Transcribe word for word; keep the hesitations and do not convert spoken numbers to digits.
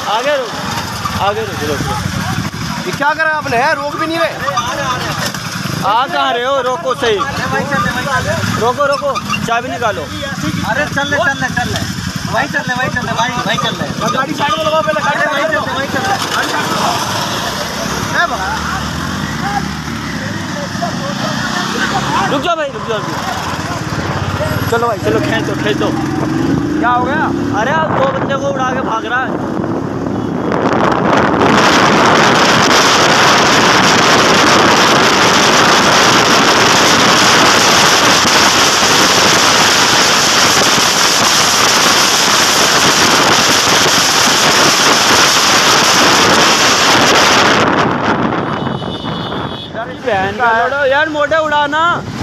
आगे रुक, आगे रुक, रुक, रुक। ये क्या करा आपने? है रोक भी नहीं रहे। आ कहाँ रहे हो? रोको सही, रोको रोको, चाबी निकालो। अरे चल ले चल ले चल ले भाई, चल ले भाई, चल ले भाई भाई, चल ले गाड़ी साइड में लगाओ पहले। अरे भाई चल ले भाई, चल ले है बड़ा। रुक जाओ भाई, रुक जाओ, रुक जाओ। चलो भाई, चलो खींचो खींचो। क्या हो गया? अरे अब दो बंदे को उड़ा के भाग रहा है। बहन का यार, मोटे उड़ाना।